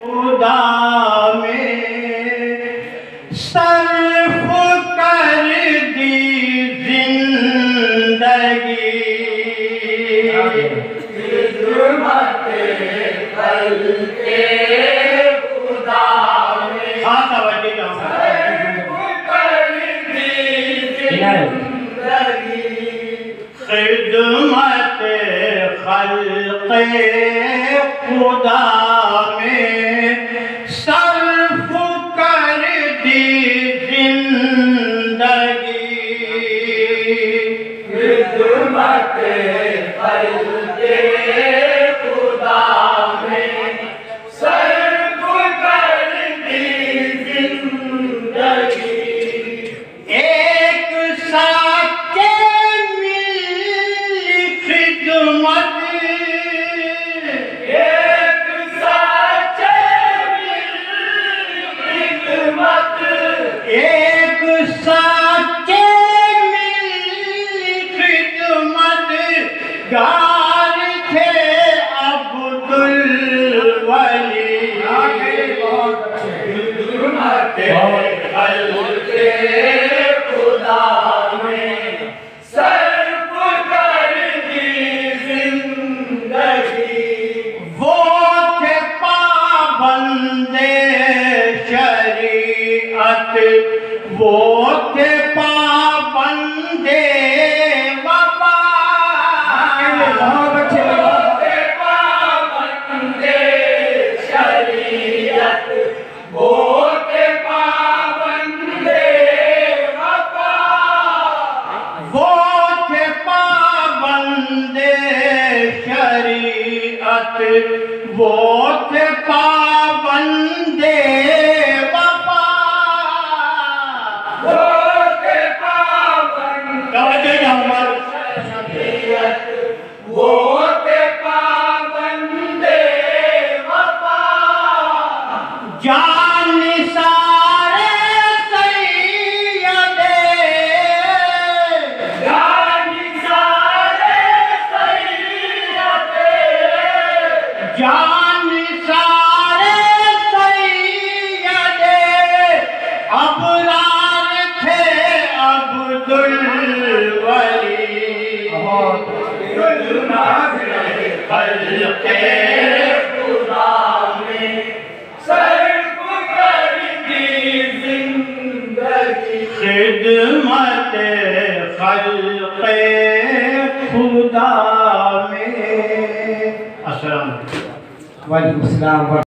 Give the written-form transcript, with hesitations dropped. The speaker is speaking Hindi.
खुदा में सर्फ कर दी जिंदगी खुदा में। हाँ तवज्जो सर्फ कर दी जिंदगी खिदमत खल्क़े खुदा में सर्फ कर दी जिंदगी खिदमत खल्क़े खुदा में सर्फ कर दी जिंदगी। एक साचे मिली खिदमत एक साचे मिली खिदमत गार थे अब्दुल वली खिदमत खुदा में सर्फ कर दी जिंदगी। वो थे पाबंदे शरीअत वो थे पाबंदे वफा पाबंदे शरीअत वो थे पाबंदे वफा वो थे पाबंदे शरीअत वो थे पाबंदे वो ते पाबंदे वफा जान सारे सैयदे जान सारे सैयदे जान सारे सैयदे अबरार थे अब्दुल वली खल्क़े खुदा में सर्फ कर दी जिंदगी खिदमत खल्क़े खुदा में। अस्सलाम वालेकुम।